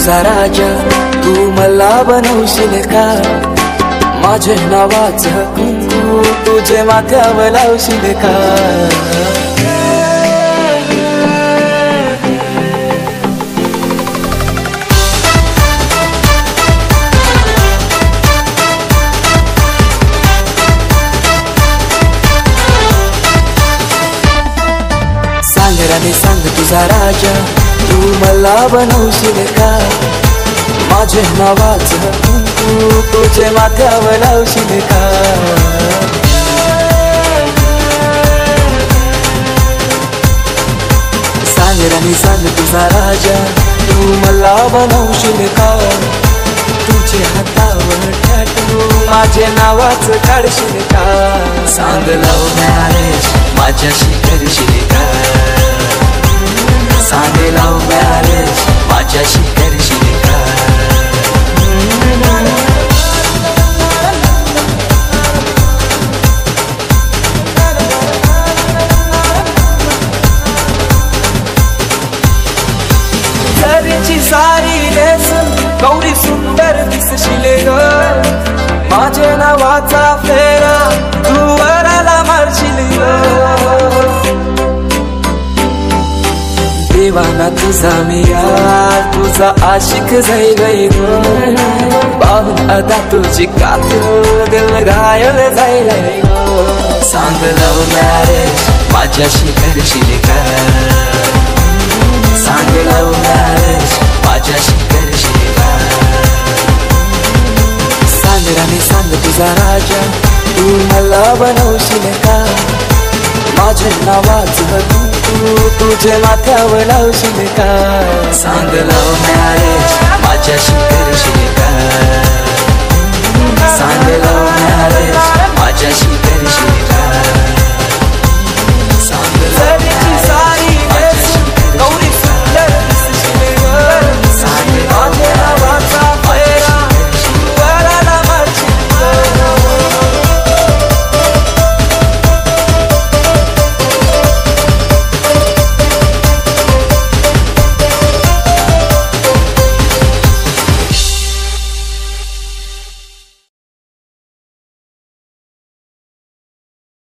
तुझा राजा, तू मला बनवशील का? माझे नावाचं कुंकू तुझे माथ्यावर लावशील का? सांग राणी सांग तुझा राजा, तू मला बनवशील का? माझे नावाचं कुंकू तुझे माथ्यावर लावशील का? सांग राणी सांग तुझा राजा, तू मला बनवशील का? तुझे हातावर टॅटू माझे नावाचं काढशील का? सांग लव्ह मॅरेज माझ्याशी करशील का? सांग लव्ह मॅरेज माझ्याशी करशील का? घरची सारी नेसून गौरी सुंदर दिसशील ग. माझे नावाचा फेरा तू वराला मारशील ग. देवाना तुझा मी यार, तुझा आशिक जाई गई ग. पाहून अदा तुझी कातू दिल घायल जाईल ग. सांग लव्ह मॅरेज माझ्याशी करशील का? सांग लव्ह मॅरेज माझ्याशी करशील का? सांग राणी सांग तुझा राजा, तू मला बनवशील का? माझे नावाचं कुंकू तुझे माथ्यावर लावशील का? सांग लव्ह मॅरेज माझ्याशी करशील का? सांग लव्ह